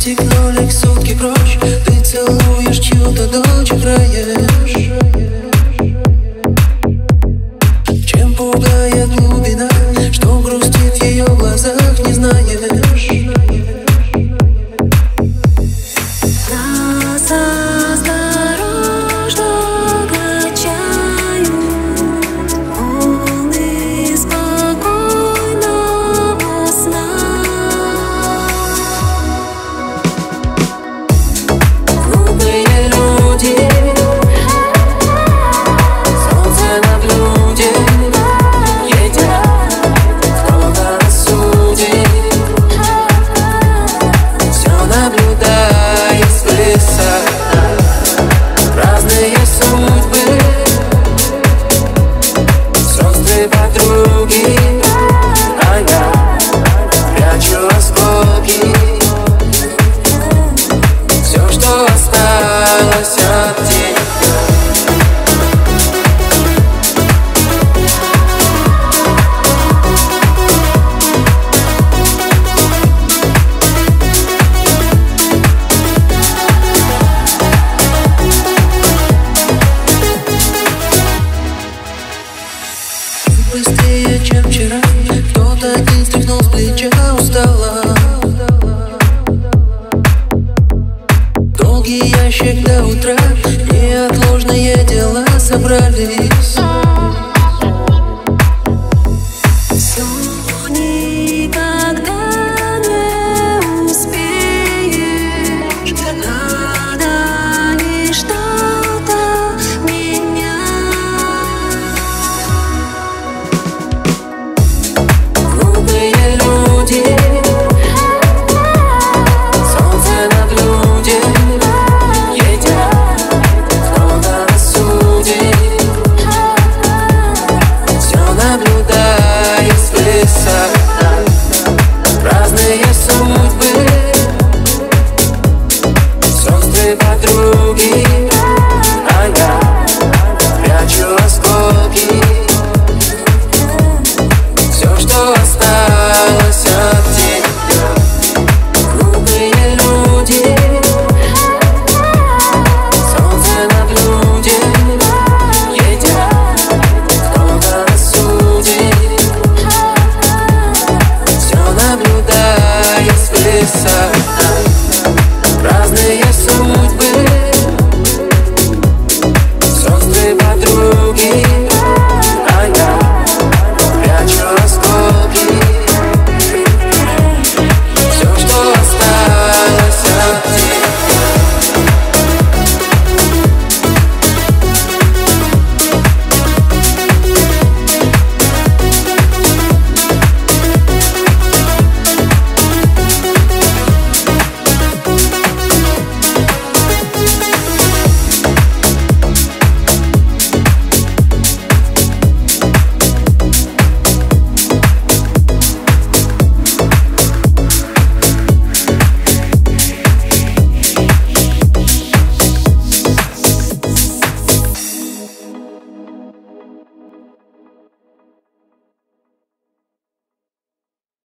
стекнули сутки прочь. Ты целуешь чью-то дочь, играешь. Чем пугает глубина, что грустит в ее глазах, не знаешь. Нас осторожно качают волны спокойного сна. Глупые люди, солнце на блюде едят, кто-то рассудит, все наблюдает свыше. Разные судьбы, сестры, подруги, а я прячу осколки. Все, что осталось от тебя. Быстрее, чем вчера, кто-то один стряхнул с плеча, устала.